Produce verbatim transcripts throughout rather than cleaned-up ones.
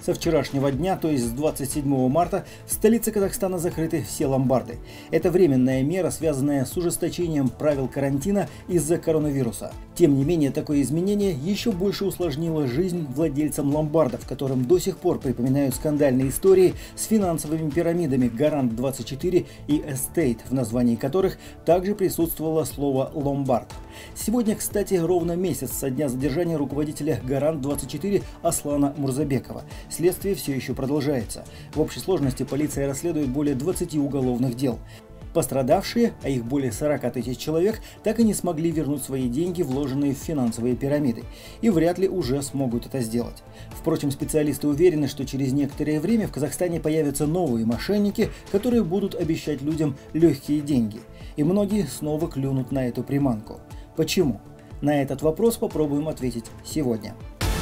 Со вчерашнего дня, то есть с двадцать седьмого марта, в столице Казахстана закрыты все ломбарды. Это временная мера, связанная с ужесточением правил карантина из-за коронавируса. Тем не менее, такое изменение еще больше усложнило жизнь владельцам ломбардов, которым до сих пор припоминают скандальные истории с финансовыми пирамидами Гарант двадцать четыре и Estate, в названии которых также присутствовало слово «ломбард». Сегодня, кстати, ровно месяц со дня задержания руководителя Гарант двадцать четыре Аслана Мурзабекова. Следствие все еще продолжается. В общей сложности полиция расследует более двадцати уголовных дел. Пострадавшие, а их более сорока тысяч человек, так и не смогли вернуть свои деньги, вложенные в финансовые пирамиды, и вряд ли уже смогут это сделать. Впрочем, специалисты уверены, что через некоторое время в Казахстане появятся новые мошенники, которые будут обещать людям легкие деньги. И многие снова клюнут на эту приманку. Почему? На этот вопрос попробуем ответить сегодня.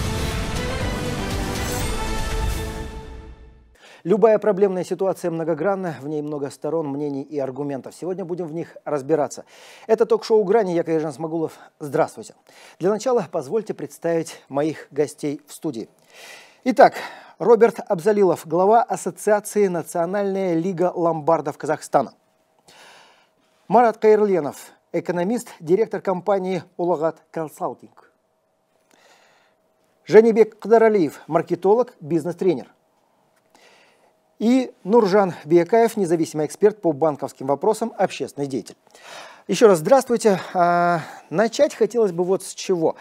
Любая проблемная ситуация многогранна, в ней много сторон, мнений и аргументов. Сегодня будем в них разбираться. Это ток-шоу «Грани», я, Кайжан Смагулов. Здравствуйте. Для начала позвольте представить моих гостей в студии. Итак, Роберт Абзалилов, глава Ассоциации «Национальная лига ломбардов Казахстана». Марат Кайырленов, экономист, директор компании «Улагат Консалтинг». Жанибек Кыдаралиев, маркетолог, бизнес-тренер. И Нуржан Биякаев, независимый эксперт по банковским вопросам, общественный деятель. Еще раз здравствуйте. Начать хотелось бы вот с чего.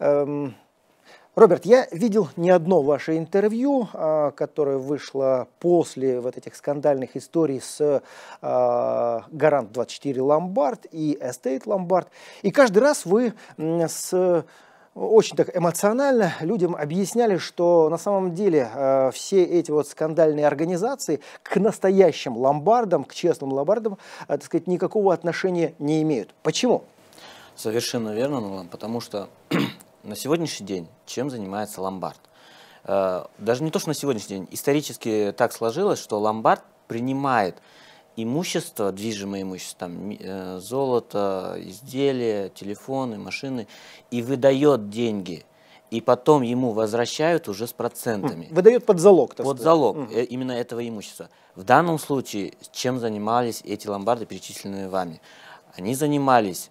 Роберт, я видел не одно ваше интервью, которое вышло после вот этих скандальных историй с Гарант двадцать четыре Ломбард и Estate Ломбард. И каждый раз вы с... очень так эмоционально людям объясняли, что на самом деле э, все эти вот скандальные организации к настоящим ломбардам, к честным ломбардам, э, так сказать, никакого отношения не имеют. Почему? Совершенно верно, Нурлан, потому что на сегодняшний день чем занимается ломбард? Э, даже не то, что на сегодняшний день, исторически так сложилось, что ломбард принимает имущество, движимое имущество, там, э, золото, изделия, телефоны, машины, и выдает деньги, и потом ему возвращают уже с процентами. Выдает под залог. Под залог mm. именно этого имущества. В данном случае, чем занимались эти ломбарды, перечисленные вами? Они занимались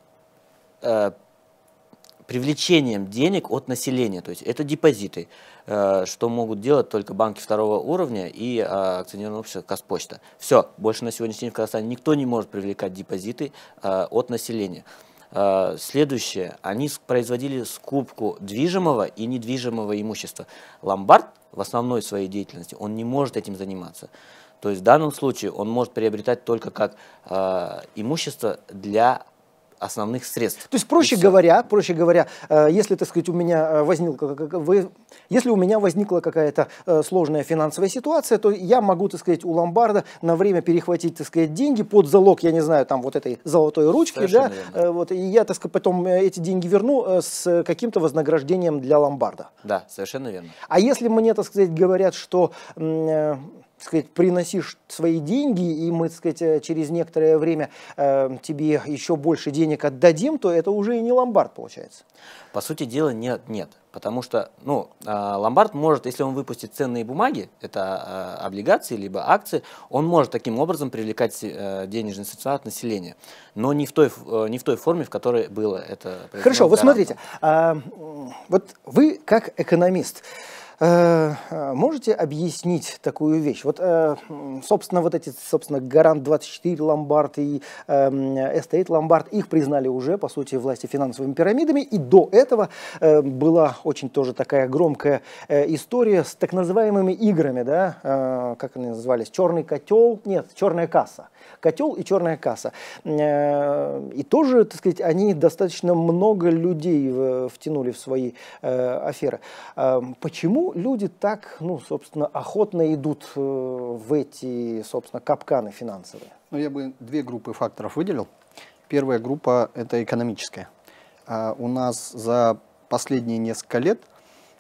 э, привлечением денег от населения, то есть это депозиты, э, что могут делать только банки второго уровня и э, акционерное общество Казпочта. Все, больше на сегодняшний день в Казахстане никто не может привлекать депозиты э, от населения. Э, следующее, они производили скупку движимого и недвижимого имущества. Ломбард в основной своей деятельности, он не может этим заниматься. То есть в данном случае он может приобретать только как э, имущество для основных средств. То есть, проще говоря, проще говоря, если, так сказать, у меня возникла, если у меня возникла какая-то сложная финансовая ситуация, то я могу, так сказать, у ломбарда на время перехватить, так сказать, деньги под залог, я не знаю, там вот этой золотой ручки, да, вот, и я, так сказать, потом эти деньги верну с каким-то вознаграждением для ломбарда. Да, совершенно верно. А если мне, так сказать, говорят, что... сказать, приносишь свои деньги, и мы, так сказать, через некоторое время э, тебе еще больше денег отдадим, то это уже и не ломбард получается. По сути дела нет, нет. Потому что ну, э, ломбард может, если он выпустит ценные бумаги, это э, облигации либо акции, он может таким образом привлекать э, денежные средства от населения. Но не в той, э, не в той форме, в которой было это. Хорошо, вот смотрите, э, вот вы как экономист, можете объяснить такую вещь? Вот, собственно, вот эти, собственно, Гарант двадцать четыре Ломбард и Estate Ломбард, их признали уже, по сути, власти финансовыми пирамидами. И до этого была очень тоже такая громкая история с так называемыми играми, да, как они назывались, черный котел, нет, черная касса. Котел и черная касса. И тоже, так сказать, они достаточно много людей втянули в свои аферы. Почему люди так, ну, собственно, охотно идут в эти, собственно, капканы финансовые? Ну, я бы две группы факторов выделил. Первая группа – это экономическая. У нас за последние несколько лет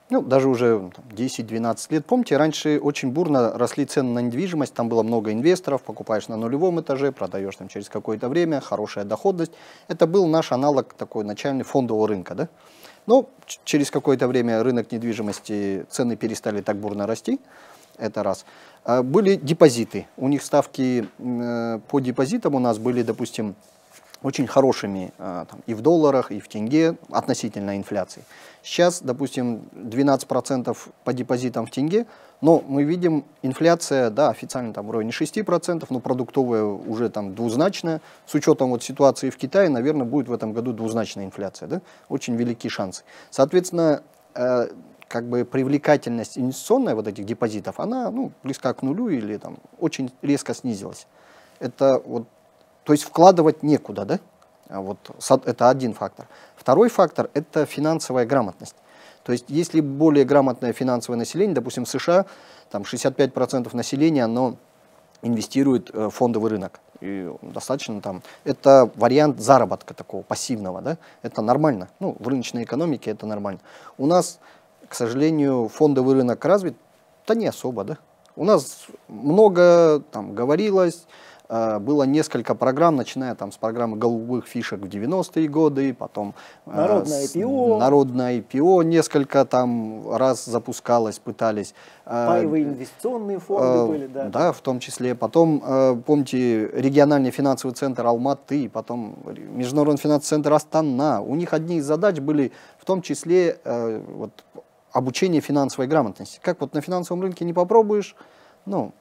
Ну, даже уже десять-двенадцать лет. Помните, раньше очень бурно росли цены на недвижимость, там было много инвесторов, покупаешь на нулевом этаже, продаешь там через какое-то время, хорошая доходность. Это был наш аналог такой начальный фондового рынка, да? Но через какое-то время рынок недвижимости, цены перестали так бурно расти, это раз. Были депозиты, у них ставки по депозитам у нас были, допустим, очень хорошими там, и в долларах, и в тенге относительно инфляции. Сейчас, допустим, двенадцать процентов по депозитам в тенге, но мы видим инфляция, да, официально там в районе шести процентов, но продуктовая уже там двузначная. С учетом вот ситуации в Китае, наверное, будет в этом году двузначная инфляция, да? Очень великие шансы. Соответственно, э, как бы привлекательность инвестиционная вот этих депозитов, она ну, близка к нулю или там очень резко снизилась. Это вот, то есть вкладывать некуда, да? Вот, это один фактор. Второй фактор – это финансовая грамотность. То есть если более грамотное финансовое население, допустим, в США, там шестьдесят пять процентов населения, оно инвестирует в фондовый рынок. И достаточно там, это вариант заработка такого пассивного, да? Это нормально. Ну, в рыночной экономике это нормально. У нас, к сожалению, фондовый рынок развит, да не особо, да? У нас много там говорилось, было несколько программ, начиная там с программы голубых фишек в девяностые годы, потом народное ай пи о, народное ай пи о несколько там раз запускалось, пытались. Паевые инвестиционные фонды были, да. Да, в том числе. Потом, помните, региональный финансовый центр Алматы, потом Международный финансовый центр Астана. У них одни из задач были в том числе вот, обучение финансовой грамотности. Как вот на финансовом рынке не попробуешь, ну,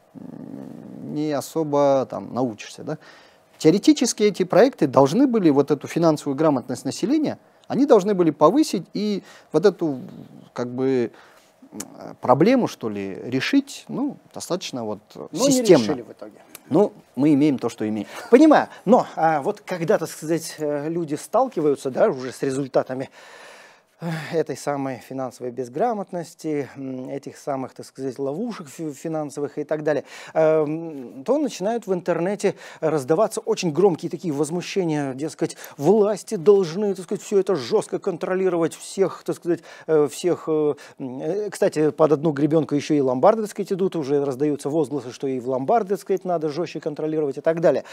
не особо там научишься, да? Теоретически эти проекты должны были вот эту финансовую грамотность населения, они должны были повысить и вот эту как бы проблему, что ли, решить, ну, достаточно вот но системно. Не решили в итоге. Ну, мы имеем то, что имеем. Понимаю, но а, вот когда, так сказать, люди сталкиваются, да, уже с результатами этой самой финансовой безграмотности, этих самых, так сказать, ловушек финансовых и так далее, то начинают в интернете раздаваться очень громкие такие возмущения, дескать, власти должны, так сказать, все это жестко контролировать, всех, так сказать, всех, кстати, под одну гребенку еще и ломбарды, так сказать, идут, уже раздаются возгласы, что и в ломбарды, так сказать, надо жестче контролировать и так далее.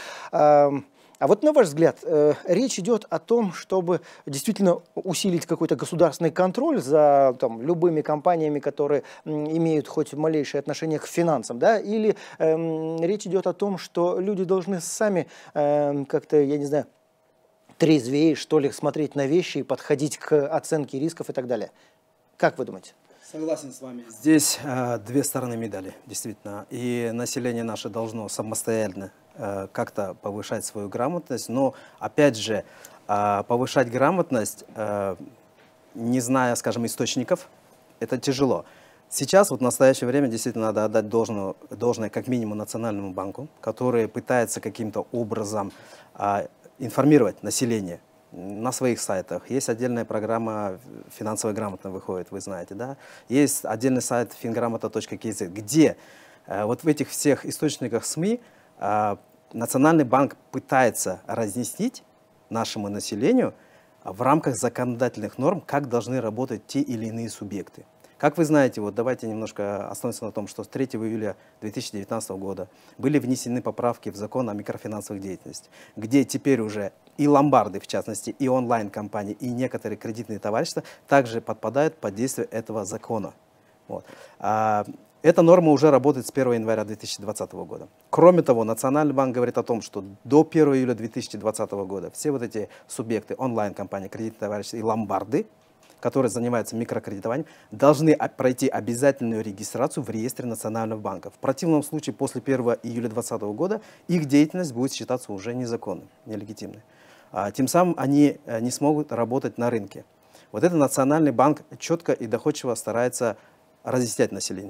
А вот на ваш взгляд, э, речь идет о том, чтобы действительно усилить какой-то государственный контроль за там, любыми компаниями, которые м, имеют хоть малейшее отношение к финансам, да? Или э, речь идет о том, что люди должны сами э, как-то, я не знаю, трезвее, что ли, смотреть на вещи и подходить к оценке рисков и так далее. Как вы думаете? Согласен с вами. Здесь э, две стороны медали, действительно. И население наше должно самостоятельно э, как-то повышать свою грамотность. Но, опять же, э, повышать грамотность, э, не зная, скажем, источников, это тяжело. Сейчас, вот в настоящее время, действительно надо отдать должное, должное как минимум Национальному банку, который пытается каким-то образом э, информировать население. На своих сайтах. Есть отдельная программа «Финансовая грамотность» выходит, вы знаете, да? Есть отдельный сайт финграмота точка кз, где э, вот в этих всех источниках СМИ э, Национальный банк пытается разъяснить нашему населению в рамках законодательных норм, как должны работать те или иные субъекты. Как вы знаете, вот давайте немножко остановимся на том, что с третьего июля две тысячи девятнадцатого года были внесены поправки в закон о микрофинансовой деятельности, где теперь уже и ломбарды, в частности, и онлайн-компании, и некоторые кредитные товарищества также подпадают под действие этого закона. Вот. А, эта норма уже работает с первого января две тысячи двадцатого года. Кроме того, Национальный банк говорит о том, что до первого июля две тысячи двадцатого года все вот эти субъекты, онлайн-компании, кредитные товарищества и ломбарды, которые занимаются микрокредитованием, должны пройти обязательную регистрацию в реестре Национального банка. В противном случае, после первого июля две тысячи двадцатого года их деятельность будет считаться уже незаконной, нелегитимной. А, тем самым они не смогут работать на рынке. Вот это Национальный банк четко и доходчиво старается разъяснять населению.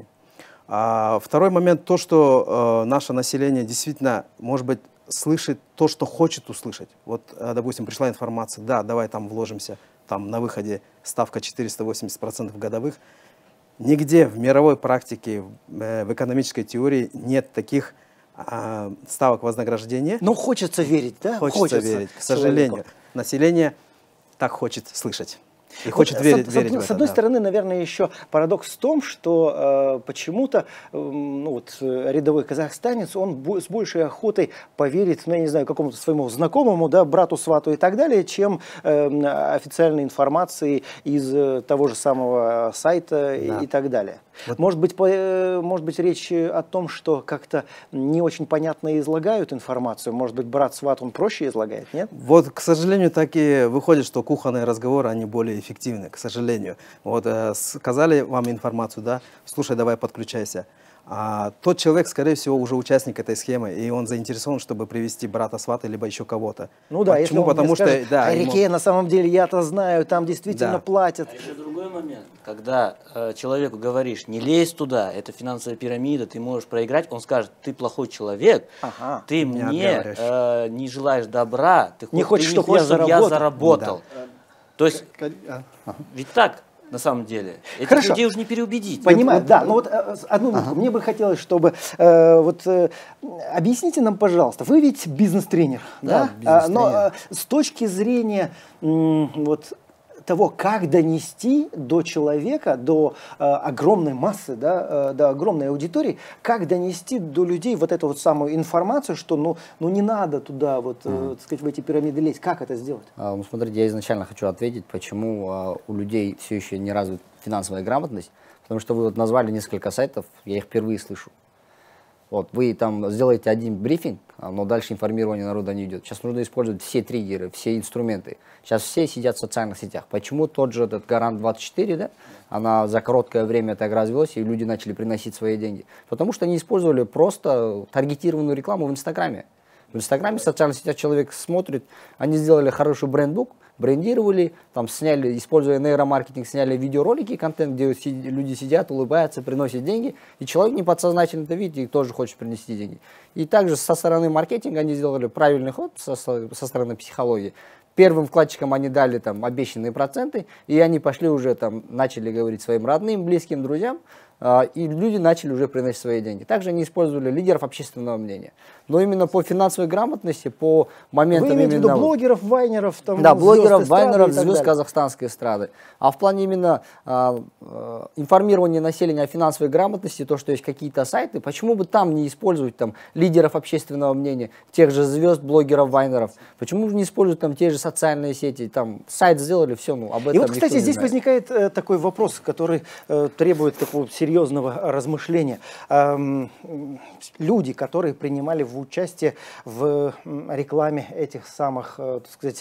А, второй момент, то, что э, наше население действительно, может быть, слышит то, что хочет услышать. Вот, э, допустим, пришла информация, да, давай там вложимся, там на выходе ставка четыреста восемьдесят процентов годовых. Нигде в мировой практике, э, в экономической теории нет таких э, ставок вознаграждения. Но хочется верить, да? Хочется, хочется верить. К сожалению, человеку. Население так хочет слышать. И хочет Вот, верить, с, верить с, в это, с одной да. стороны, наверное, еще парадокс в том, что э, почему-то э, ну, вот, э, рядовой казахстанец, он бо с большей охотой поверит, ну, я не знаю, какому-то своему знакомому, да, брату, свату и так далее, чем э, официальной информации из э, того же самого сайта и, Да. и так далее. Вот. Может быть, по, э, может быть, речь о том, что как-то не очень понятно излагают информацию. Может быть, брат, сват, он проще излагает, нет? Вот, к сожалению, так и выходит, что кухонные разговоры, они более эффективны, к сожалению. Вот, э, сказали вам информацию, да, слушай, давай подключайся. А тот человек, скорее всего, уже участник этой схемы, и он заинтересован, чтобы привести брата, свата, либо еще кого-то. Ну да, Почему? если он Потому мне что, скажет, да, Реке, ему- на самом деле, я-то знаю, там действительно Да. платят. А еще другой момент, когда э, человеку говоришь, не лезь туда, это финансовая пирамида, ты можешь проиграть, он скажет, ты плохой человек, Ага. ты Не мне отговариваешь. э, не желаешь добра, ты, Не хо- хочешь, ты чтоб я чтоб заработал. заработал. То есть, А, ага. ведь так, на самом деле. Этих Хорошо. людей уже не переубедить. Понимаю, да, но вот э, одну минутку, мне бы хотелось, чтобы, э, вот, э, объясните нам, пожалуйста, вы ведь бизнес-тренер, да? Да, А, но бизнес-тренер. э, с точки зрения м, вот, того, как донести до человека, до э, огромной массы, да, э, до огромной аудитории, как донести до людей вот эту вот самую информацию, что ну, ну не надо туда, вот, э, так сказать, в эти пирамиды лезть, как это сделать? А, Ну, смотрите, я изначально хочу ответить, почему а, у людей все еще не развита финансовая грамотность. Потому что вы вот назвали несколько сайтов, я их впервые слышу. Вот, вы там сделаете один брифинг, а, но дальше информирование народа не идет. Сейчас нужно использовать все триггеры, все инструменты. Сейчас все сидят в социальных сетях. Почему тот же этот Гарант двадцать четыре, да, она за короткое время так развелась, и люди начали приносить свои деньги? Потому что они использовали просто таргетированную рекламу в Инстаграме. В Инстаграме, в социальных сетях человек смотрит, они сделали хороший брендбук, брендировали, там сняли, используя нейромаркетинг, сняли видеоролики, контент, где си- люди сидят, улыбаются, приносят деньги, и человек неподсознательно это видит и тоже хочет принести деньги. И также со стороны маркетинга они сделали правильный ход, со, со со стороны психологии. Первым вкладчикам они дали там обещанные проценты, и они пошли уже там, начали говорить своим родным, близким, друзьям, а, и люди начали уже приносить свои деньги. Также они использовали лидеров общественного мнения. Но именно по финансовой грамотности, по моментам Вы имеете в виду именно... блогеров, вайнеров, там, Да, звезд блогеров, эстрады вайнеров, и так звезд далее? казахстанской эстрады. А в плане именно а, а, информирования населения о финансовой грамотности, то, что есть какие-то сайты, почему бы там не использовать там лидеров общественного мнения, тех же звезд, блогеров, вайнеров? Почему бы не использовать там те же социальные сети? Там сайт сделали, все, ну об этом И вот, никто кстати, не здесь знает. возникает э, такой вопрос, который э, требует такого серьезного размышления. Эм, люди, которые принимали в участие в м, рекламе этих самых, э, так сказать,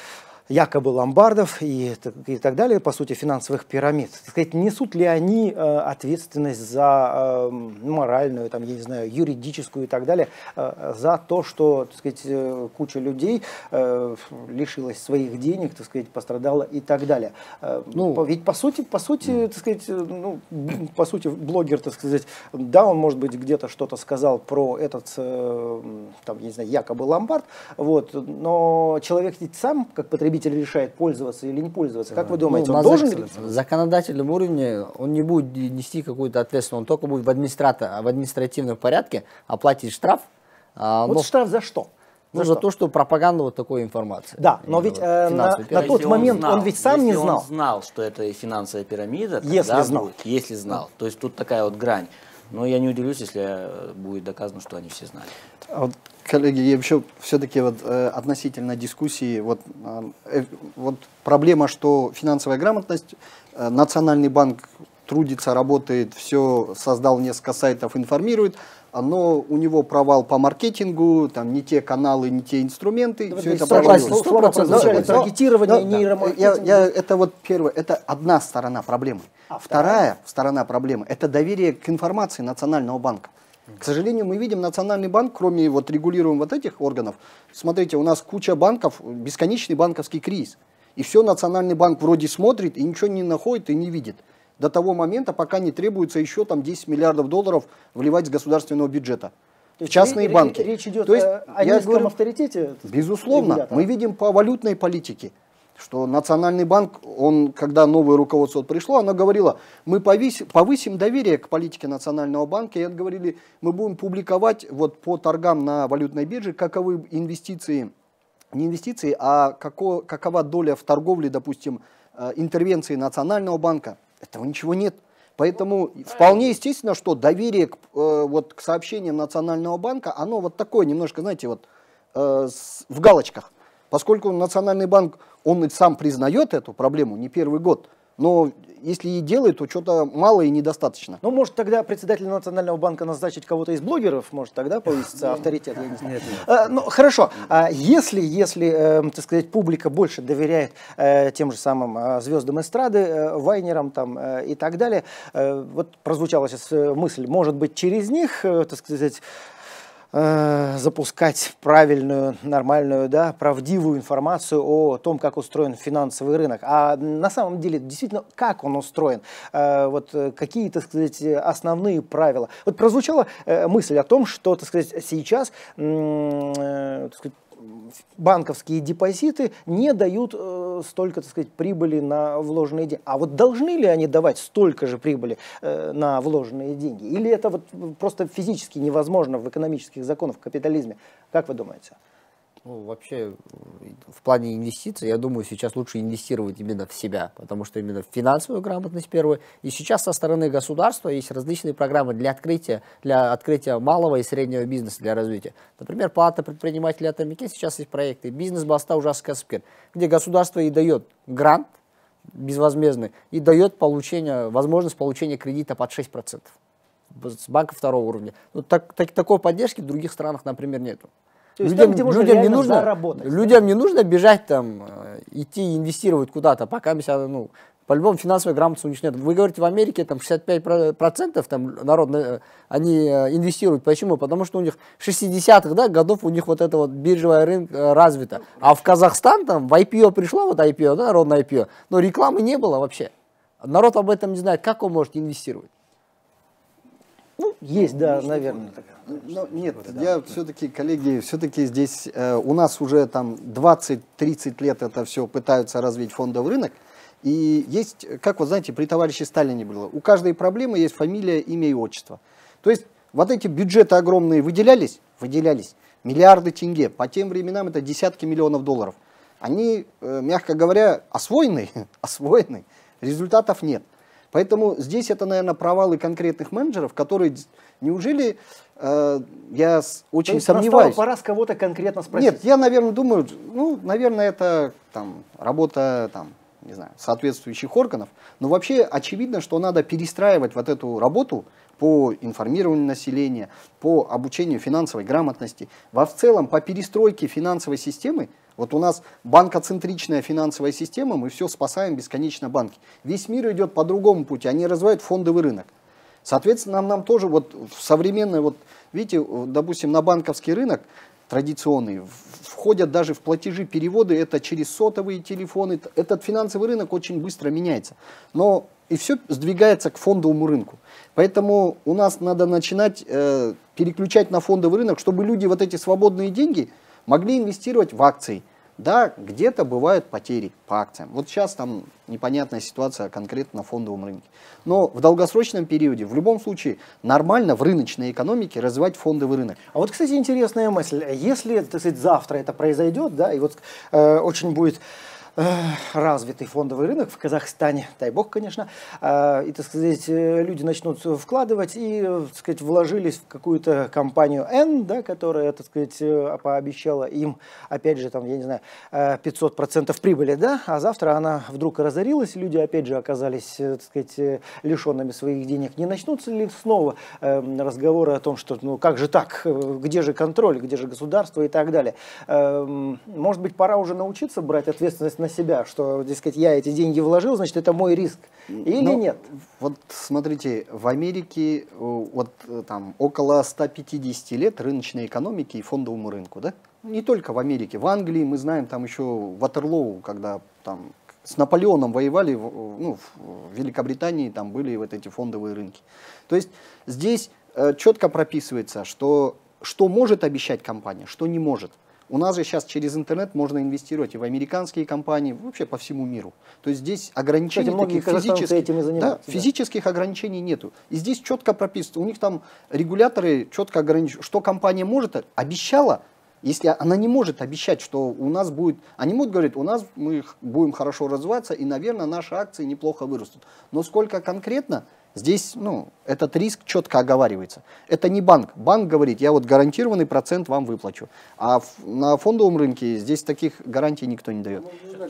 якобы ломбардов и, т- и так далее, по сути, финансовых пирамид, так сказать, несут ли они э, ответственность за э, моральную, там, я не знаю, юридическую и так далее, э, за то, что, так сказать, э, куча людей э, лишилась своих денег, так сказать, пострадала и так далее. Э, Ну, по- ведь по сути, по сути, так сказать, э, ну, б- по сути, блогер, так сказать, да, он, может быть, где-то что-то сказал про этот, э, там, я не знаю, якобы ломбард, вот, но человек ведь сам, как потребитель, решает, пользоваться или не пользоваться. Как вы думаете, Ну, он на должен зак- ли? законодательном уровне он не будет нести какую-то ответственность, он только будет в, администрата- в административном порядке оплатить штраф. а, Вот но- штраф за что? ну, за то, что пропаганда вот такой информации. Да, но Именно ведь, вот э, финансовой на- пирамиды. на тот Если момент он ведь сам если не знал. он знал, что это финансовая пирамида, Если тогда знал. будет, если знал. То есть тут такая вот грань. Но я не удивлюсь, если э, будет доказано, что они все знали. А вот, коллеги, я еще все-таки вот, э, относительно дискуссии, вот, э, вот проблема, что финансовая грамотность, э, Национальный банк трудится, работает, все, создал несколько сайтов, информирует, но у него провал по маркетингу, там не те каналы, не те инструменты, Да, все вот это здесь согласен, провалилось. слова прозвучали, Да, да, таргетирование, да, да. нейромаркетинг. Я, я, это вот первое, это одна сторона проблемы. А Вторая сторона проблемы – это доверие к информации Национального банка. К сожалению, мы видим Национальный банк, кроме вот регулируем вот этих органов. Смотрите, у нас куча банков, бесконечный банковский кризис. И все Национальный банк вроде смотрит и ничего не находит и не видит. До того момента, пока не требуется еще там десять миллиардов долларов вливать с государственного бюджета. То есть В частные ре- банки. Речь идет То есть, о, о я низком говорю, авторитете? так сказать, Безусловно, регулятора. мы видим по валютной политике, что Национальный банк, он, когда новое руководство пришло, оно говорило, мы повысим, повысим доверие к политике Национального банка, и это говорили, мы будем публиковать вот по торгам на валютной бирже, каковы инвестиции не инвестиции, а како, какова доля в торговле, допустим, интервенции Национального банка, этого ничего нет. Поэтому вполне естественно, что доверие к, вот, к сообщениям Национального банка, оно вот такое немножко, знаете, вот в галочках. Поскольку Национальный банк, он сам признает эту проблему не первый год, но если и делает, то что-то мало и недостаточно. Ну, может, тогда председатель Национального банка назначить кого-то из блогеров, может, тогда повысится авторитет, я не знаю. Нет, нет. А, ну, хорошо, а если, если э, так сказать, публика больше доверяет э, тем же самым э, звездам эстрады, э, вайнерам там, э, и так далее, э, вот прозвучала сейчас мысль, может быть, через них, э, так сказать, запускать правильную, нормальную, да, правдивую информацию о том, как устроен финансовый рынок. А на самом деле, действительно, как он устроен, вот какие, так сказать, основные правила. Вот прозвучала мысль о том, что, так сказать, сейчас, так сказать, банковские депозиты не дают э, столько, так сказать, прибыли на вложенные деньги. А вот должны ли они давать столько же прибыли э, на вложенные деньги? Или это вот просто физически невозможно в экономических законах, в капитализме? Как вы думаете? Ну, вообще, в плане инвестиций, я думаю, сейчас лучше инвестировать именно в себя, потому что именно в финансовую грамотность первую. И сейчас со стороны государства есть различные программы для открытия, для открытия малого и среднего бизнеса, для развития. Например, палата предпринимателей Атамике, сейчас есть проекты «Бизнес-баста ужас Каспер», где государство и дает грант безвозмездный и дает получение, возможность получения кредита под шесть процентов с банка второго уровня. Ну, так, так, такой поддержки в других странах, например, нету. Людям, там, где можно людям, не нужно, заработать, людям да? не нужно бежать там, идти инвестировать куда-то, пока ну, по-любому финансовой грамотности у них нет. Вы говорите, в Америке там шестьдесят пять процентов там, народ, они инвестируют. Почему? Потому что у них шестидесятых да, годов у них вот эта вот биржевая рынка развита. А в Казахстан там в ай пи о пришло, вот ай пи о, да, народное ай пи о, но рекламы не было вообще. Народ об этом не знает, как он может инвестировать. Ну, есть, да, наверное. Но, нет, я все-таки, коллеги, все-таки здесь э, у нас уже там двадцать-тридцать лет это все пытаются развить фондовый рынок. И есть, как вот знаете, при товарище Сталине было, у каждой проблемы есть фамилия, имя и отчество. То есть вот эти бюджеты огромные выделялись, выделялись, миллиарды тенге, по тем временам это десятки миллионов долларов. Они, э, мягко говоря, освоены, освоены, результатов нет. Поэтому здесь это, наверное, провалы конкретных менеджеров, которые, неужели, э, я очень То есть сомневаюсь. Пора с кого-то конкретно спросить. Нет, я, наверное, думаю, ну, наверное, это там, работа там, не знаю, соответствующих органов. Но вообще очевидно, что надо перестраивать вот эту работу по информированию населения, по обучению финансовой грамотности, во в целом по перестройке финансовой системы. Вот у нас банкоцентричная финансовая система, мы все спасаем бесконечно банки. Весь мир идет по другому пути, они развивают фондовый рынок. Соответственно, нам, нам тоже вот в современной, вот видите, допустим, на банковский рынок традиционный входят даже в платежи, переводы, это через сотовые телефоны. Этот финансовый рынок очень быстро меняется. Но и все сдвигается к фондовому рынку. Поэтому у нас надо начинать э, переключать на фондовый рынок, чтобы люди вот эти свободные деньги могли инвестировать в акции. Да, где-то бывают потери по акциям. Вот сейчас там непонятная ситуация конкретно на фондовом рынке. Но в долгосрочном периоде, в любом случае, нормально в рыночной экономике развивать фондовый рынок. А вот, кстати, интересная мысль. Если, так сказать, завтра это произойдет, да, и вот э, очень будет развитый фондовый рынок в Казахстане, дай бог, конечно, и, так сказать, люди начнут вкладывать и, так сказать, вложились в какую-то компанию N, да, которая, так сказать, пообещала им, опять же, там, я не знаю, пятьсот процентов прибыли, да, а завтра она вдруг разорилась, люди, опять же, оказались, так сказать, лишенными своих денег. Не начнутся ли снова разговоры о том, что, ну, как же так, где же контроль, где же государство и так далее? Может быть, пора уже научиться брать ответственность на себя, что, дескать, я эти деньги вложил, значит, это мой риск. Или Но, нет? Вот смотрите, в Америке вот там около ста пятидесяти лет рыночной экономики и фондовому рынку, да? Не только в Америке, в Англии, мы знаем, там еще Ватерлоу, когда там с Наполеоном воевали, ну, в Великобритании там были вот эти фондовые рынки. То есть здесь э, четко прописывается, что, что может обещать компания, что не может. У нас же сейчас через интернет можно инвестировать и в американские компании, вообще по всему миру. То есть здесь ограничений Кстати, таких физических, этим и занимаются, да, физических да. ограничений нету. И здесь четко прописано, у них там регуляторы четко ограничивают, что компания может, обещала, Если она не может обещать, что у нас будет, они могут говорить, у нас мы будем хорошо развиваться, и, наверное, наши акции неплохо вырастут. Но сколько конкретно, здесь, ну, этот риск четко оговаривается. Это не банк. Банк говорит, я вот гарантированный процент вам выплачу. А на фондовом рынке здесь таких гарантий никто не дает.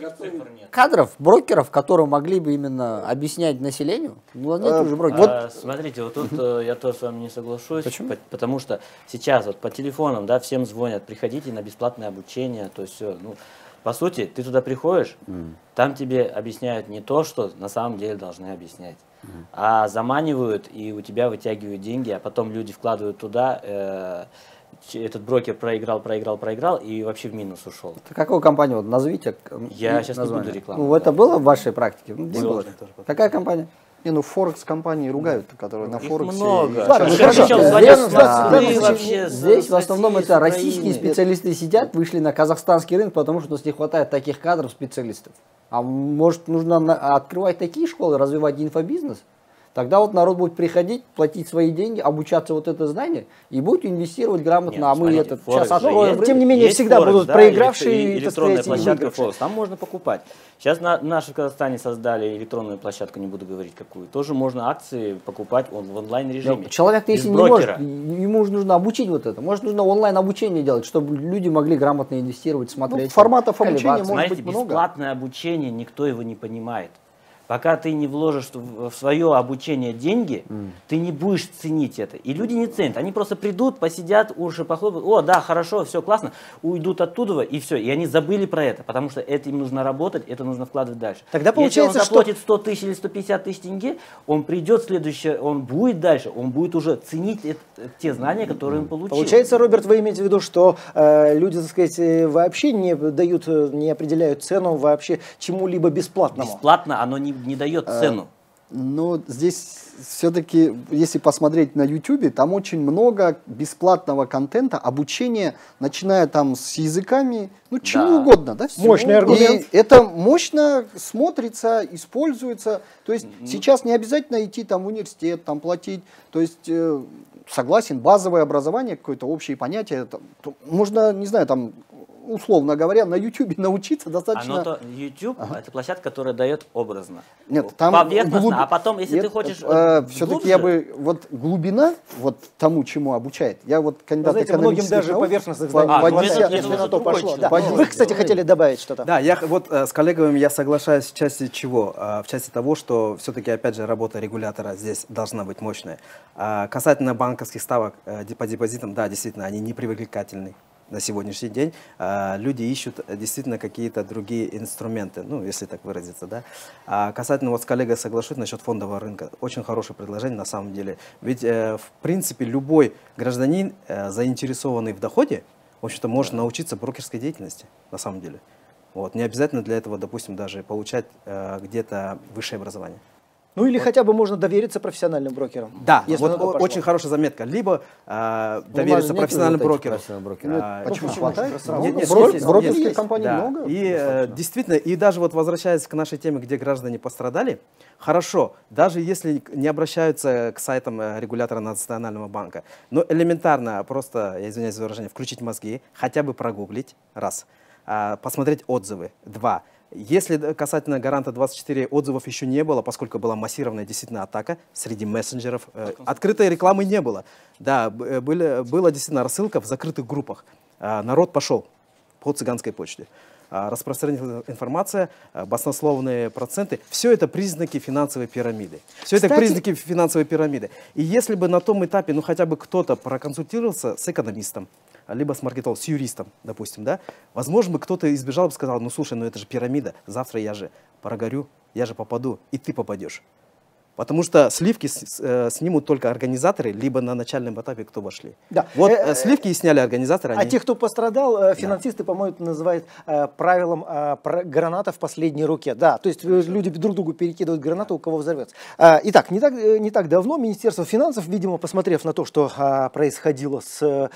Кадров, брокеров, которые могли бы именно объяснять населению, ну, нет уже брокеров. Вот. А, смотрите, вот тут я тоже с вами не соглашусь. Почему? Потому что сейчас вот по телефонам, да, всем звонят, приходите на бесплатное обучение, то есть все, ну, по сути, ты туда приходишь, mm. там тебе объясняют не то, что на самом деле должны объяснять, mm. а заманивают и у тебя вытягивают деньги, а потом люди вкладывают туда, э, этот брокер проиграл, проиграл, проиграл и вообще в минус ушел. Какую компанию? Вот назовите. Я сейчас название. не буду рекламу. Ну, да. Это было в вашей практике? Ну, было. Было. Какая компания? Не, ну Форекс компании ругают, которые на Их Форексе. много. Ладно, ну, хорошо. Здесь, здесь, вообще здесь с, в основном России, это российские специалисты сидят, вышли на казахстанский рынок, потому что у нас не хватает таких кадров, специалистов. А может нужно на, открывать такие школы, развивать инфобизнес? Тогда вот народ будет приходить, платить свои деньги, обучаться вот это знание и будет инвестировать грамотно. Нет, а мы смотрите, этот сейчас откроем. Тем не менее, всегда Форекс, будут да, проигравшие. Электронная площадка Форекс. Там можно покупать. Сейчас на, наши в Казахстане создали электронную площадку, не буду говорить какую. Тоже можно акции покупать он, в онлайн режиме. Человек, если не может, ему нужно обучить вот это. Может, нужно онлайн обучение делать, чтобы люди могли грамотно инвестировать, смотреть. Ну, форматов обучения может Знаете, быть много. Бесплатное обучение, никто его не понимает. Пока ты не вложишь в свое обучение деньги, mm. ты не будешь ценить это. И люди не ценят. Они просто придут, посидят, уши похлопают. О, да, хорошо, все классно. Уйдут оттуда, и все. И они забыли про это, потому что это им нужно работать, это нужно вкладывать дальше. Тогда получается, Если он заплатит что... сто тысяч или сто пятьдесят тысяч тенге, он придет следующее, он будет дальше, он будет уже ценить это, те знания, которые он получил. Получается, Роберт, вы имеете в виду, что э, люди, так сказать, вообще не дают, не определяют цену вообще чему-либо бесплатному? Бесплатно оно не не дает цену. Но здесь все-таки, если посмотреть на ютубе, там очень много бесплатного контента, обучения, начиная там с языками, ну чему да. угодно. Да, мощный аргумент. И это мощно смотрится, используется. То есть mm-hmm. сейчас не обязательно идти там в университет, там платить. То есть э, согласен, базовое образование, какое-то общее понятие. Там, то, можно, не знаю, там... условно говоря, на ютубе научиться достаточно... Оно-то, YouTube ага. это площадка, которая дает образно. Нет, там поверхностно, глуб... а потом, если Нет, ты хочешь э, все-таки я бы... Вот глубина, вот тому, чему обучает. Я вот кандидат Знаете, многим даже наук, поверхностных по, знаний по, хватает, это, если это на то пошло. Да. Вы, Вы, кстати, хотели добавить что-то. Да, я вот э, с коллегами я соглашаюсь в части чего? Э, в части того, что все-таки, опять же, работа регулятора здесь должна быть мощная. Э, касательно банковских ставок э, по депозитам, да, действительно, они непривлекательны. На сегодняшний день э, люди ищут действительно какие-то другие инструменты, ну, если так выразиться, да. А касательно, вот с коллегой соглашусь насчет фондового рынка, очень хорошее предложение на самом деле. Ведь, э, в принципе, любой гражданин, э, заинтересованный в доходе, в общем-то, может научиться брокерской деятельности, на самом деле. Вот. Не обязательно для этого, допустим, даже получать э, где-то высшее образование. Ну или вот. Хотя бы можно довериться профессиональным брокерам. Да, вот очень хорошая заметка. Либо э, довериться ну, профессиональным брокерам. А, почему ну, хватает? Нет, нет, брокерских брокерских компаний да. много. И э, действительно, и даже вот возвращаясь к нашей теме, где граждане пострадали, хорошо, даже если не обращаются к сайтам регулятора Национального банка, но элементарно просто, я извиняюсь за выражение, включить мозги, хотя бы прогуглить, раз, э, посмотреть отзывы, два. Если касательно гаранта двадцать четыре отзывов еще не было, поскольку была массированная действительно атака среди мессенджеров, э, открытой рекламы не было. Да, были, была действительно рассылка в закрытых группах. Э, народ пошел по цыганской почте. Э, распространена информация, э, баснословные проценты. Все это признаки финансовой пирамиды. Все Кстати, это признаки финансовой пирамиды. И если бы на том этапе, ну хотя бы кто-то проконсультировался с экономистом, либо с маркетологом, с юристом, допустим, да, возможно, бы кто-то избежал, бы сказал, ну, слушай, ну, это же пирамида, завтра я же прогорю, я же попаду, и ты попадешь. Потому что сливки с, э, снимут только организаторы, либо на начальном этапе, кто вошли. Да. Вот э, сливки и сняли организаторы. А они... тех, кто пострадал, э, финансисты, да. по-моему, называют э, правилом э, про граната в последней руке. Да, то есть люди друг другу перекидывают гранату, у кого взорвется. Э, итак, не так, не так давно Министерство финансов, видимо, посмотрев на то, что э, происходило с э,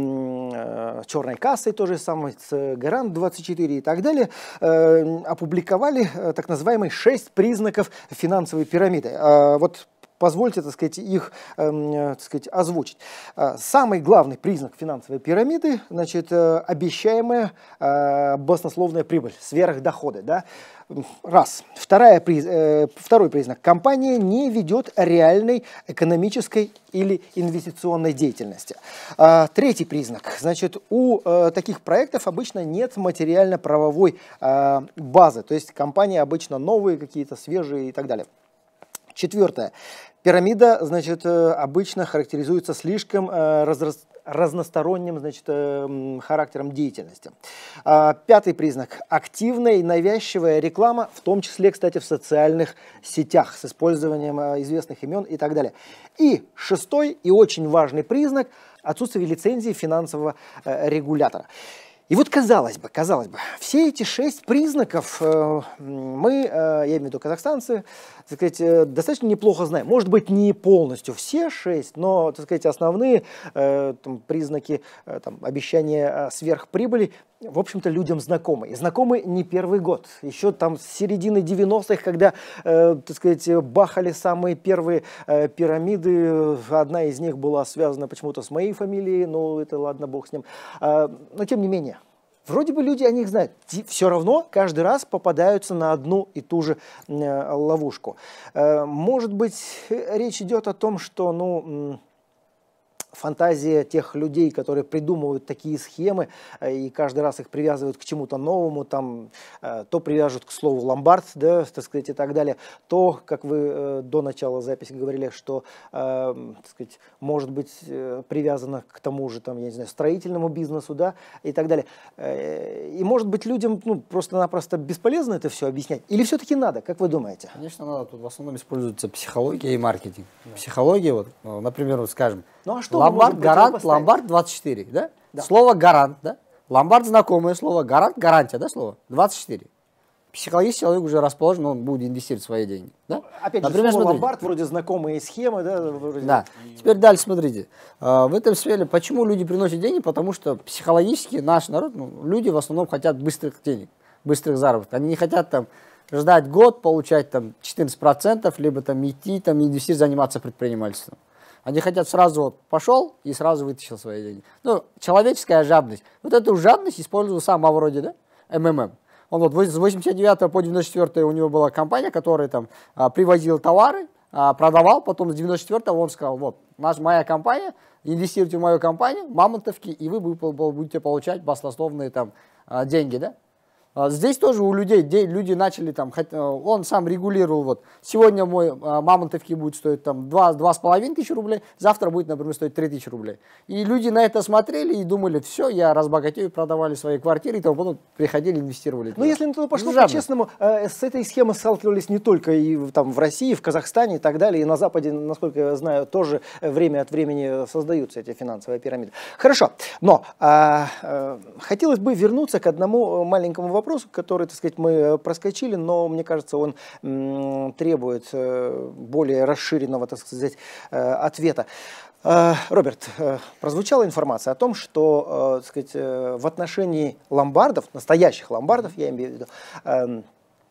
э, черной кассой, то же самое, с Гарант двадцать четыре и так далее, э, опубликовали э, так называемые шесть признаков финансовой пирамиды. Вот позвольте, так сказать, их э, так сказать, озвучить. Самый главный признак финансовой пирамиды, значит, обещаемая э, баснословная прибыль, сверхдоходы. Да? Раз. Вторая, э, второй признак. Компания не ведет реальной экономической или инвестиционной деятельности. А, третий признак. Значит, у э, таких проектов обычно нет материально-правовой э, базы. То есть компании обычно новые, какие-то свежие и так далее. Четвертое. Пирамида, значит, обычно характеризуется слишком э, разрас... разносторонним, значит, э, характером деятельности. А, пятый признак. Активная и навязчивая реклама, в том числе, кстати, в социальных сетях с использованием э, известных имен и так далее. И шестой и очень важный признак – отсутствие лицензии финансового э, регулятора. И вот казалось бы, казалось бы, все эти шесть признаков э, мы, э, я имею в виду казахстанцы, так сказать, э, достаточно неплохо знаем. Может быть, не полностью все шесть, но, так сказать, основные э, там, признаки э, там, обещания э, сверхприбыли, в общем-то, людям знакомы. И знакомы не первый год. Еще там с середины девяностых, когда, э, так сказать, бахали самые первые э, пирамиды, одна из них была связана почему-то с моей фамилией, но это ладно, бог с ним. Э, но тем не менее. Вроде бы люди о них знают, все равно каждый раз попадаются на одну и ту же э, ловушку. Э, может быть, речь идет о том, что, ну, фантазия тех людей, которые придумывают такие схемы э, и каждый раз их привязывают к чему-то новому, там, э, то привяжут к слову ломбард, да, так сказать, и так далее, то, как вы э, до начала записи говорили, что, э, так сказать, может быть э, привязано к тому же, там, я не знаю, строительному бизнесу, да, и так далее. Э, и, может быть, людям, ну, просто-напросто бесполезно это все объяснять? Или все-таки надо, как вы думаете? Конечно, надо. Тут в основном используется психология и маркетинг. Да. Психология, вот, например, вот скажем, ну, а что ломбард, гарант, ломбард двадцать четыре, да? Да. Слово гарант, да? Ломбард знакомое слово, гарант, гарантия, да, слово? двадцать четыре. Психологически человек уже расположен, он будет инвестировать свои деньги. Да? Опять Например, же, слово смотрите. ломбард, вроде знакомые схемы, да? Вроде... Да. Теперь дальше смотрите. В этом сфере, почему люди приносят деньги? Потому что психологически наш народ, ну, люди в основном хотят быстрых денег, быстрых заработков. Они не хотят там ждать год, получать там четырнадцать процентов, либо там идти, там инвестировать, заниматься предпринимательством. Они хотят сразу вот пошел и сразу вытащил свои деньги. Ну, человеческая жадность. Вот эту жадность использовал сам Мавроди, да? эм эм эм. Он вот с восемьдесят девятого по девяносто четвёртый у него была компания, которая там а, привозила товары, а, продавал, потом с девяносто четвёртого он сказал, вот, наша, моя компания, инвестируйте в мою компанию, мамонтовки, и вы будете получать баснословные там а, деньги, да? Здесь тоже у людей, люди начали там, он сам регулировал, вот, сегодня мой мамонтовки будет стоить там два с половиной тысячи рублей, завтра будет, например, стоить три тысячи рублей. И люди на это смотрели и думали, все, я разбогатею, продавали свои квартиры, и тому потом приходили, инвестировали. Но если на то пошло, по-честному, э, с этой схемой сталкивались не только и там в России, в Казахстане и так далее, и на Западе, насколько я знаю, тоже время от времени создаются эти финансовые пирамиды. Хорошо, но э, э, хотелось бы вернуться к одному маленькому вопросу. Вопрос, который, так сказать, мы проскочили, но, мне кажется, он м, требует э, более расширенного, так сказать, э, ответа. Э, Роберт, э, прозвучала информация о том, что, э, так сказать, э, в отношении ломбардов, настоящих ломбардов, я имею в виду, э,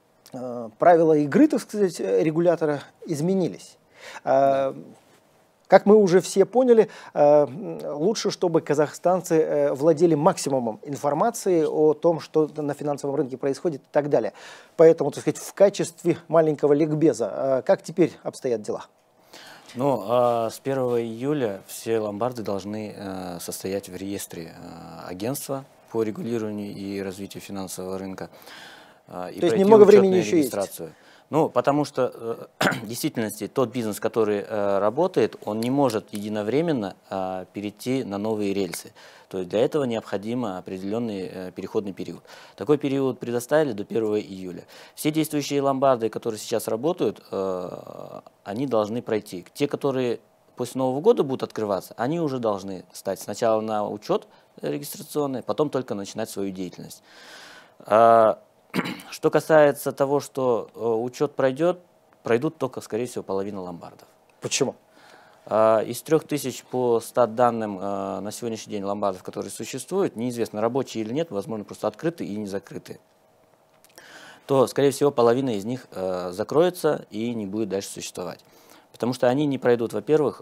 э, правила игры, так сказать, регулятора изменились. Э, Как мы уже все поняли, лучше, чтобы казахстанцы владели максимумом информации о том, что на финансовом рынке происходит и так далее. Поэтому, так сказать, в качестве маленького ликбеза, как теперь обстоят дела? Ну, с первого июля все ломбарды должны состоять в реестре агентства по регулированию и развитию финансового рынка. То есть немного времени еще есть? Ну, потому что э, в действительности тот бизнес, который э, работает, он не может единовременно э, перейти на новые рельсы. То есть для этого необходим определенный э, переходный период. Такой период предоставили до первого июля. Все действующие ломбарды, которые сейчас работают, э, они должны пройти. Те, которые после Нового года будут открываться, они уже должны стать сначала на учет регистрационный, потом только начинать свою деятельность. Э, Что касается того, что э, учет пройдет, пройдут только, скорее всего, половина ломбардов. Почему? Э, из трех тысяч по стат данным э, на сегодняшний день ломбардов, которые существуют, неизвестно, рабочие или нет, возможно, просто открыты и не закрыты, то, скорее всего, половина из них э, закроется и не будет дальше существовать. Потому что они не пройдут, во-первых,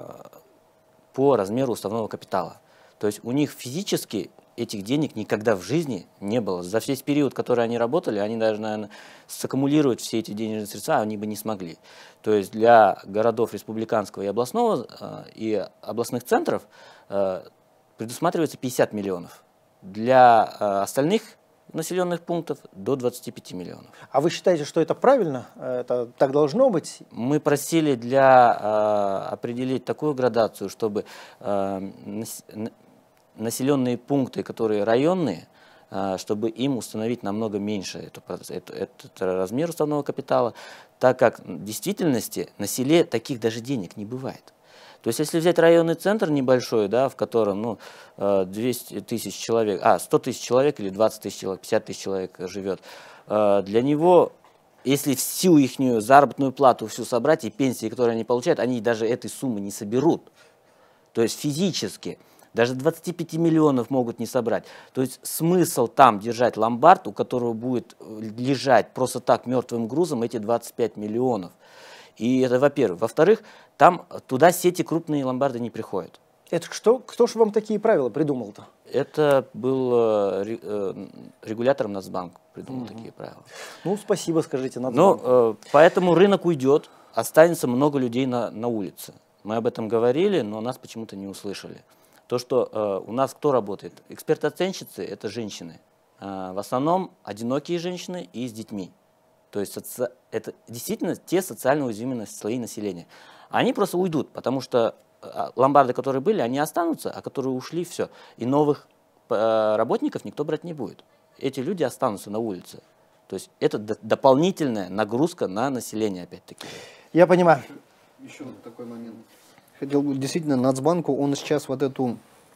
по размеру уставного капитала. То есть у них физически этих денег никогда в жизни не было. За весь период, который они работали, они даже, наверное, саккумулировать все эти денежные средства они бы не смогли. То есть для городов республиканского и областного, и областных центров предусматривается пятьдесят миллионов. Для остальных населенных пунктов до двадцати пяти миллионов. А вы считаете, что это правильно? Это так должно быть? Мы просили для, э, определить такую градацию, чтобы э, нас, населенные пункты, которые районные, э, чтобы им установить намного меньше эту, эту, этот размер уставного капитала, так как в действительности на селе таких даже денег не бывает. То есть, если взять районный центр небольшой, да, в котором ну, двести тысяч человек, а, сто тысяч человек или двадцать тысяч человек, пятьдесят тысяч человек живет, для него, если всю их заработную плату всю собрать и пенсии, которые они получают, они даже этой суммы не соберут. То есть, физически даже двадцати пяти миллионов могут не собрать. То есть, смысл там держать ломбард, у которого будет лежать просто так мертвым грузом эти двадцать пять миллионов. И это, во-первых. Во-вторых, там туда сети крупные ломбарды не приходят. Это что? Кто же вам такие правила придумал-то? Это был э, регулятором Нацбанк придумал угу. такие правила. Ну, спасибо, скажите, Нацбанк. Ну, э, поэтому рынок уйдет, останется много людей на, на улице. Мы об этом говорили, но нас почему-то не услышали. То, что э, у нас кто работает? Эксперты-оценщицы – это женщины. Э, в основном одинокие женщины и с детьми. То есть соци... это действительно те социально уязвимые слои населения. Они просто уйдут, потому что ломбарды, которые были, они останутся, а которые ушли, все. И новых э, работников никто брать не будет. Эти люди останутся на улице. То есть это дополнительная нагрузка на население, опять-таки. Я понимаю. Еще такой момент. Хотел бы, действительно, Нацбанку, он сейчас вот эту,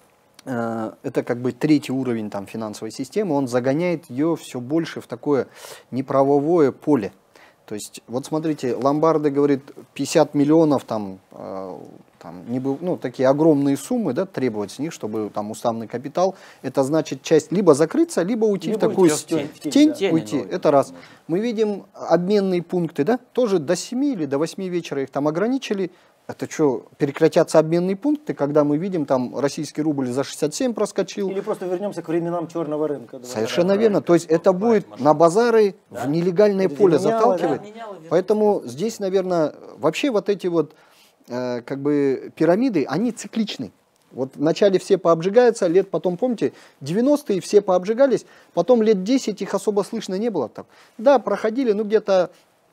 э, это как бы третий уровень там, финансовой системы, он загоняет ее все больше в такое неправовое поле. То есть, вот смотрите, ломбарды, говорит, пятьдесят миллионов, там, э, там, не был, ну, такие огромные суммы, да, требовать с них, чтобы там уставный капитал, это значит часть либо закрыться, либо уйти либо в такую в тень, в тень, тень уйти, да, это раз. Мы видим обменные пункты, да, тоже до семи или до восьми вечера их там ограничили. Это что, прекратятся обменные пункты, когда мы видим, там российский рубль за шестьдесят семь проскочил? Или просто вернемся к временам черного рынка? Совершенно верно. То есть это будет на базары, да? в нелегальное это поле заталкивать. Да, меняло, Поэтому здесь, наверное, вообще вот эти вот э, как бы пирамиды, они цикличны. Вот вначале все пообжигаются, лет потом, помните, девяностые все пообжигались, потом лет десять их особо слышно не было. Так. Да, проходили, ну где-то...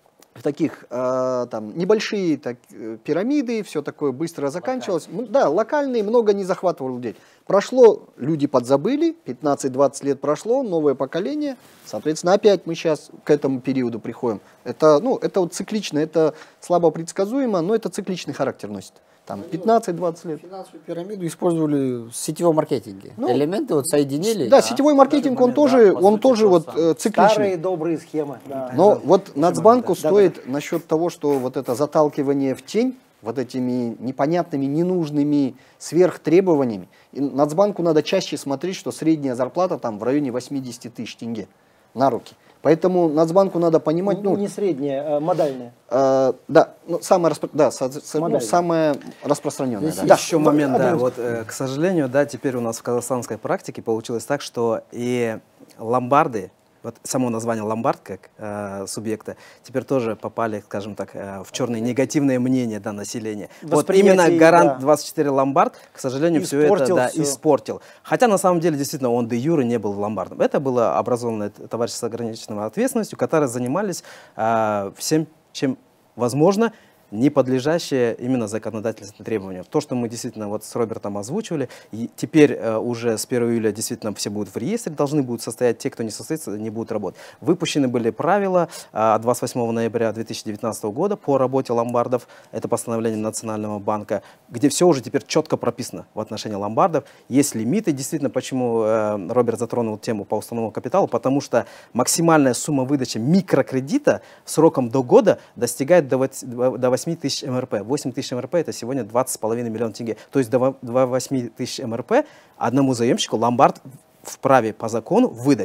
в таких э, там небольшие так, пирамиды, все такое быстро заканчивалось. Локальные. Да, локальные, много не захватывало людей. Прошло, люди подзабыли, пятнадцать-двадцать лет прошло, новое поколение, соответственно, опять мы сейчас к этому периоду приходим. Это, ну, это вот циклично, это слабо предсказуемо, но это цикличный характер носит. Там пятнадцать-двадцать лет. Финансовую пирамиду использовали в сетевом маркетинге. Ну, элементы вот соединили. Да, а, сетевой маркетинг, он тоже, да, он тоже вот э, цикличный. Старые добрые схемы. Да. Но да. вот Нацбанку да, стоит да, да. насчет того, что вот это заталкивание в тень, вот этими непонятными, ненужными сверхтребованиями, и Нацбанку надо чаще смотреть, что средняя зарплата там в районе восьмидесяти тысяч тенге на руки. Поэтому Нацбанку надо понимать... Ну, не средняя, а модальная. Э, да, ну, самая, распро... да, со, со, ну, самая распространенная. Да. Еще да. момент, да, вот, э, к сожалению, да, теперь у нас в казахстанской практике получилось так, что и ломбарды, вот само название ломбард как э, субъекта, теперь тоже попали, скажем так, э, в черные негативные мнения да, населения. Вот именно Гарант двадцать четыре ломбард, к сожалению, все это да, все. испортил. Хотя на самом деле действительно он де юре не был ломбардом. Это было образованное товарищество с ограниченной ответственностью, которые занимались э, всем, чем возможно, не подлежащее именно законодательным требованиям. То, что мы действительно вот с Робертом озвучивали, и теперь э, уже с первого июля действительно все будут в реестре, должны будут состоять, те, кто не состоится, не будут работать. Выпущены были правила э, двадцать восьмого ноября две тысячи девятнадцатого года по работе ломбардов, это постановление Национального банка, где все уже теперь четко прописано в отношении ломбардов. Есть лимиты, действительно, почему э, Роберт затронул тему по уставному капиталу, потому что максимальная сумма выдачи микрокредита сроком до года достигает до восьми тысяч эм эр пэ. восемь тысяч эм эр пэ это сегодня двадцать с половиной миллионов тенге. То есть до восьми тысяч эм эр пэ одному заемщику ломбард вправе по закону выдать.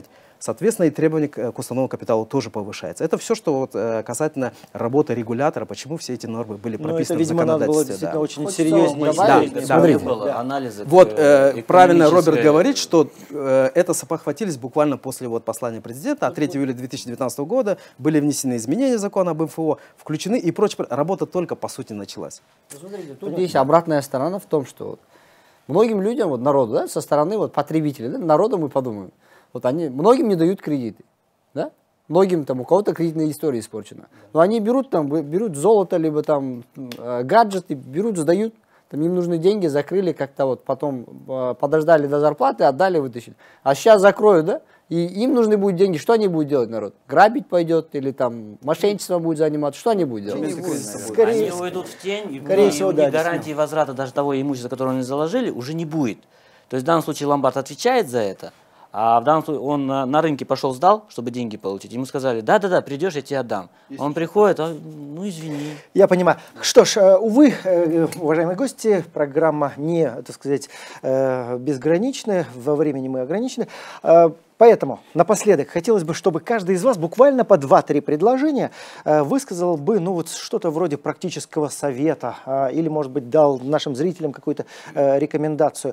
соответственно, и требования к, к установленному капиталу тоже повышаются. Это все, что вот, э, касательно работы регулятора, почему все эти нормы были прописаны. Но это, в видимо, надо было законодательстве. действительно Да. очень Хочется серьезнее. добавить, Да, да, смотрите. Было анализы. Вот, э, э, правильно Роберт экономической- говорит, что э, это сопохватились буквально после вот, послания президента, а третьего июля две тысячи девятнадцатого года были внесены изменения закона об эм эф о, включены и прочее. Работа только, по сути, началась. Тут есть обратная сторона в том, что вот многим людям, вот народу, да, со стороны вот потребителей, да, народа мы подумаем, вот они, многим не дают кредиты, да, многим там, у кого-то кредитная история испорчена, но они берут там, берут золото, либо там э, гаджеты, берут, сдают, там им нужны деньги, закрыли как-то вот, потом э, подождали до зарплаты, отдали, вытащили, а сейчас закроют, да, и им нужны будут деньги, что они будут делать, народ? Грабить пойдет или там мошенничеством будет заниматься, что они будут делать? Скорее, Они уйдут в тень, и скорее и всего, у да, них гарантии возврата даже того имущества, которое они заложили, уже не будет. То есть в данном случае ломбард отвечает за это, а в данном случае он на, на рынке пошел, сдал, чтобы деньги получить. Ему сказали, да-да-да, придешь, я тебе отдам. Он приходит, а, ну извини. Я понимаю. Что ж, э, увы, э, уважаемые гости, программа не, так сказать, э, безграничная, во времени мы ограничены. Э, Поэтому напоследок хотелось бы, чтобы каждый из вас буквально по два-три предложения э, высказал бы, ну вот что-то вроде практического совета э, или, может быть, дал нашим зрителям какую-то э, рекомендацию.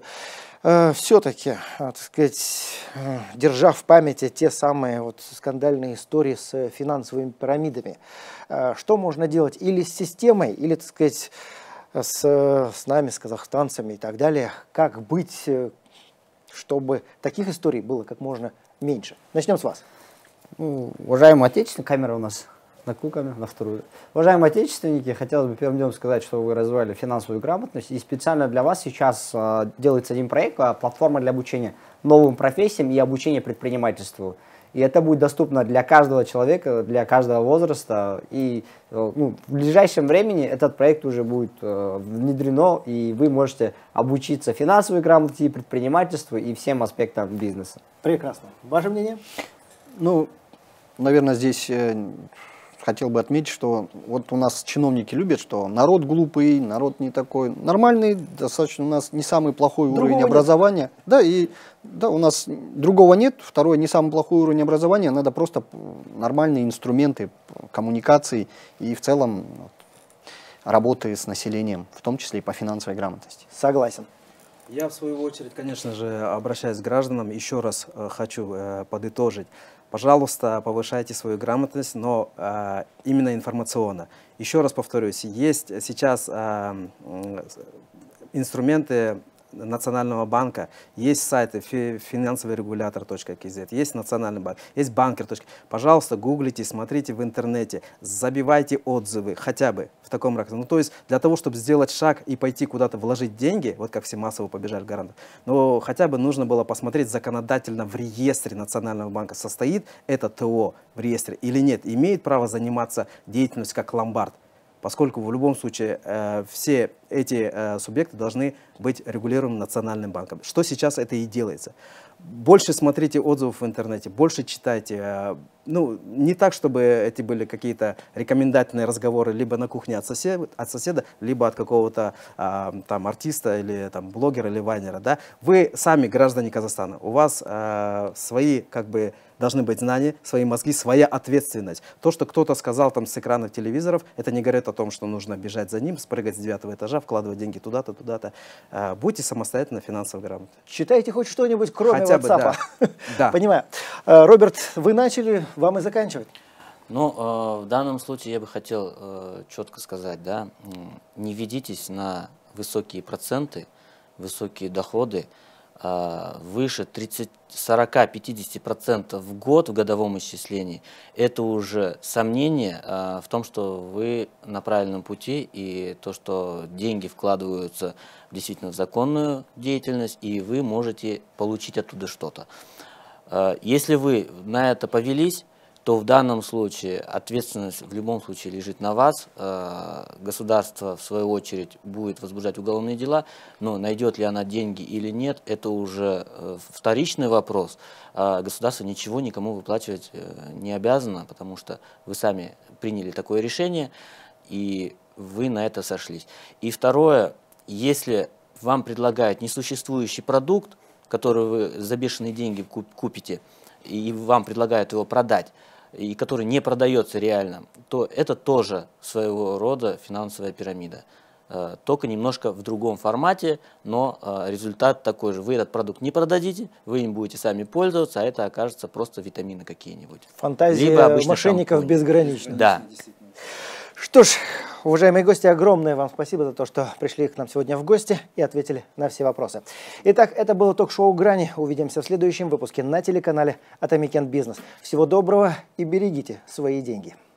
Э, все-таки, э, так сказать, э, держа в памяти те самые вот скандальные истории с э, финансовыми пирамидами, э, что можно делать или с системой, или, так сказать, с, с нами, с казахстанцами и так далее, как быть, э, чтобы таких историй было как можно меньше. Начнем с вас. Ну, уважаемые отечественники, камера у нас на какую камеру? На вторую. Уважаемые отечественники, хотелось бы первым делом сказать, что вы развивали финансовую грамотность, и специально для вас сейчас э, делается один проект, э, платформа для обучения новым профессиям и обучения предпринимательству. И это будет доступно для каждого человека, для каждого возраста. И э, ну, в ближайшем времени этот проект уже будет э, внедрено, и вы можете обучиться финансовой грамоте, предпринимательству и всем аспектам бизнеса. Прекрасно. Ваше мнение? Ну, наверное, здесь э, хотел бы отметить, что вот у нас чиновники любят, что народ глупый, народ не такой. Нормальный, достаточно у нас не самый плохой Другого уровень нет. образования. Да, и да, у нас другого нет. Второй, не самый плохой уровень образования. Надо просто нормальные инструменты коммуникации и в целом вот, работы с населением, в том числе и по финансовой грамотности. Согласен. Я, в свою очередь, конечно же, обращаясь к гражданам, еще раз э, хочу э, подытожить. Пожалуйста, повышайте свою грамотность, но э, именно информационно. Еще раз повторюсь, есть сейчас э, э, инструменты Национального банка, есть сайты финансовый регулятор точка кз, есть Национальный банк, есть банкер. Пожалуйста, гуглите, смотрите в интернете, забивайте отзывы хотя бы в таком ракурсе. Ну, то есть для того, чтобы сделать шаг и пойти куда-то вложить деньги, вот как все массово побежали гарантов, но хотя бы нужно было посмотреть законодательно в реестре Национального банка, состоит это ТО в реестре или нет, имеет право заниматься деятельностью как ломбард. Поскольку в любом случае э, все эти э, субъекты должны быть регулируемы Национальным банком. Что сейчас это и делается. Больше смотрите отзывов в интернете, больше читайте. Э, ну, не так, чтобы эти были какие-то рекомендательные разговоры либо на кухне от соседа, от соседа либо от какого-то э, там артиста или там блогера или вайнера. Да? Вы сами граждане Казахстана, у вас э, свои как бы должны быть знания, свои мозги, своя ответственность. То, что кто-то сказал там с экранов телевизоров, это не говорит о том, что нужно бежать за ним, спрыгать с девятого этажа, вкладывать деньги туда-то, туда-то. Э, будьте самостоятельно финансово грамотны. Читайте хоть что-нибудь, кроме Хотя бы, WhatsApp. да. Да. Понимаю. Э, Роберт, вы начали, вам и заканчивать. Ну, э, в данном случае я бы хотел э, четко сказать, да, м, не ведитесь на высокие проценты, высокие доходы, э, выше тридцати, сорока, пятидесяти процентов в год в годовом исчислении. Это уже сомнение э, в том, что вы на правильном пути, и то, что деньги вкладываются действительно в законную деятельность, и вы можете получить оттуда что-то. Э, если вы на это повелись, то в данном случае ответственность в любом случае лежит на вас. Государство, в свою очередь, будет возбуждать уголовные дела, но найдет ли она деньги или нет, это уже вторичный вопрос. Государство ничего никому выплачивать не обязано, потому что вы сами приняли такое решение, и вы на это сошлись. И второе, если вам предлагают несуществующий продукт, который вы за бешеные деньги купите, и вам предлагают его продать, и который не продается реально, то это тоже своего рода финансовая пирамида. Только немножко в другом формате, но результат такой же. Вы этот продукт не продадите, вы им будете сами пользоваться, а это окажется просто витамины какие-нибудь. Фантазия мошенников шампунь. Безгранична. Да. Что ж, уважаемые гости, огромное вам спасибо за то, что пришли к нам сегодня в гости и ответили на все вопросы. Итак, это было ток-шоу «Грани». Увидимся в следующем выпуске на телеканале Atomic Business. Всего доброго и берегите свои деньги.